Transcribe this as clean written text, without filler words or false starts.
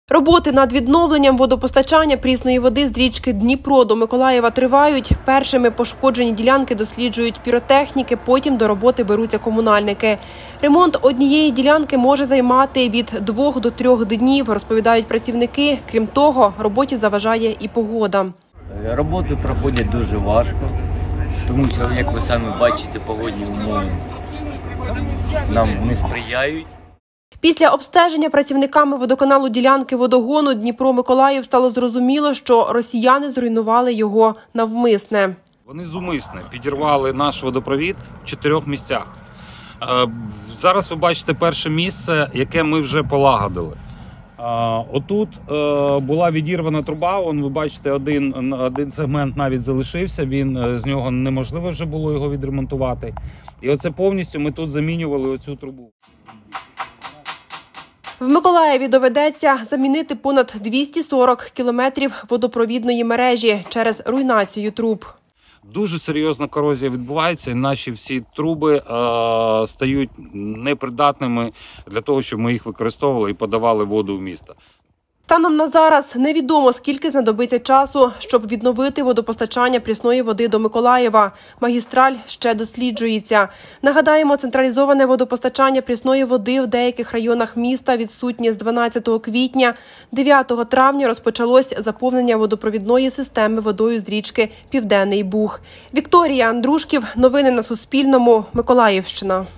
Роботи над відновленням водопостачання прісної води з річки Дніпро до Миколаєва тривають. Першими пошкоджені ділянки досліджують піротехніки, потім до роботи беруться комунальники. Ремонт однієї ділянки може займати від 2 до 3 днів, розповідають працівники. Крім того, роботі заважає і погода. Роботи проходять дуже важко, тому що, як ви самі бачите, погодні умови нам не сприяють. Після обстеження працівниками водоканалу ділянки водогону Дніпро-Миколаїв стало зрозуміло, що росіяни зруйнували його навмисне. Вони зумисне підірвали наш водопровід в 4 місцях. Зараз ви бачите перше місце, яке ми вже полагодили. Отут була відірвана труба, ви бачите, один сегмент навіть залишився, з нього неможливо вже було його відремонтувати. І оце повністю ми тут замінювали оцю трубу. В Миколаєві доведеться замінити понад 240 кілометрів водопровідної мережі через руйнацію труб. Дуже серйозна корозія відбувається, і наші всі труби стають непридатними для того, щоб ми їх використовували і подавали воду в місто. Станом на зараз невідомо, скільки знадобиться часу, щоб відновити водопостачання прісної води до Миколаєва. Магістраль ще досліджується. Нагадаємо, централізоване водопостачання прісної води в деяких районах міста відсутнє з 12 квітня. 9 травня розпочалось заповнення водопровідної системи водою з річки Південний Буг. Вікторія Андрушків. Новини на Суспільному. Миколаївщина.